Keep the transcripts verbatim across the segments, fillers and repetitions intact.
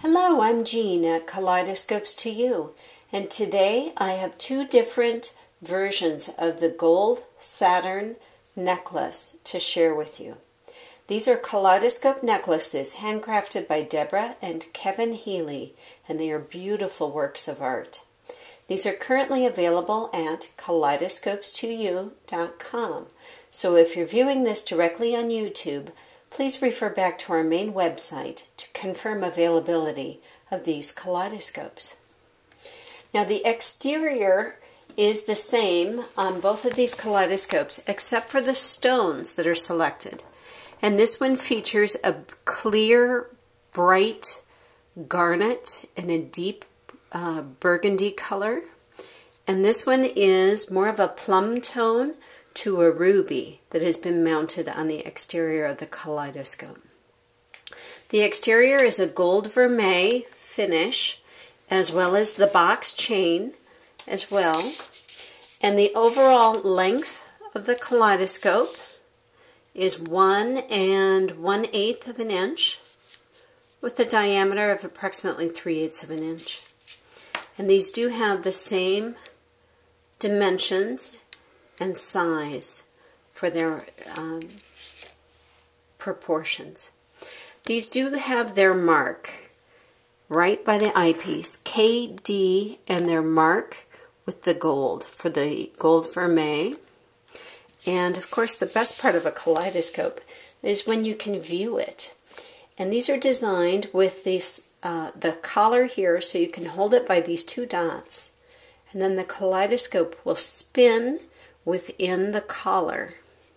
Hello, I'm Jean at Kaleidoscopes to You, and today I have two different versions of the gold Saturn necklace to share with you. These are Kaleidoscope necklaces handcrafted by Deborah and Kevin Healy, and they are beautiful works of art. These are currently available at kaleidoscopes to you dot com, so if you're viewing this directly on YouTube, please refer back to our main website to confirm availability of these kaleidoscopes. Now the exterior is the same on both of these kaleidoscopes except for the stones that are selected. And this one features a clear, bright garnet in a deep uh, burgundy color. And this one is more of a plum tone to a ruby that has been mounted on the exterior of the kaleidoscope. The exterior is a gold vermeil finish, as well as the box chain as well. And the overall length of the kaleidoscope is one and one eighth of an inch, with a diameter of approximately three eighths of an inch. And these do have the same dimensions and size for their um, proportions. These do have their mark right by the eyepiece, K D, and their mark with the gold for the gold vermeil. And of course the best part of a kaleidoscope is when you can view it. And these are designed with this, uh, the collar here, so you can hold it by these two dots. And then the kaleidoscope will spin within the collar.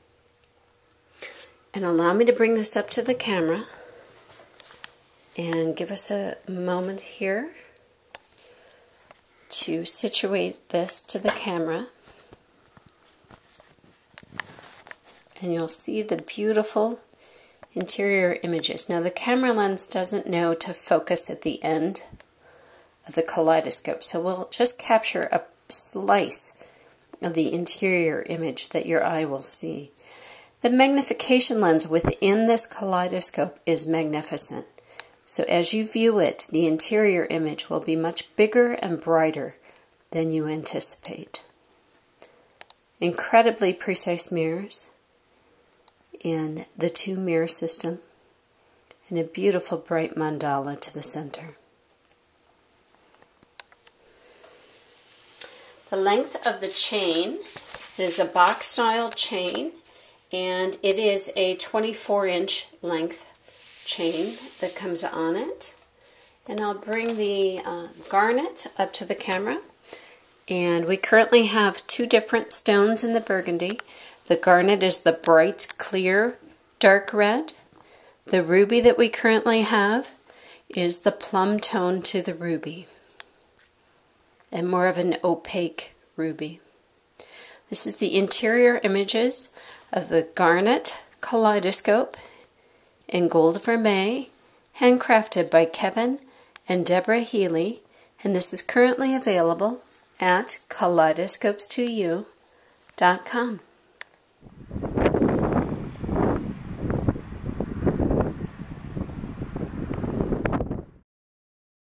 And allow me to bring this up to the camera and give us a moment here to situate this to the camera. And you'll see the beautiful interior images. Now the camera lens doesn't know to focus at the end of the kaleidoscope, so we'll just capture a slice of the interior image that your eye will see. The magnification lens within this kaleidoscope is magnificent. So as you view it, the interior image will be much bigger and brighter than you anticipate. Incredibly precise mirrors in the two mirror system, and a beautiful bright mandala to the center. The length of the chain is a box style chain, and it is a twenty-four inch length chain that comes on it. And I'll bring the uh, garnet up to the camera. And we currently have two different stones in the burgundy. The garnet is the bright, clear, dark red. The ruby that we currently have is the plum tone to the ruby, and more of an opaque ruby. This is the interior images of the garnet kaleidoscope in gold vermeil, handcrafted by Kevin and Deborah Healy, and this is currently available at kaleidoscopes to you dot com.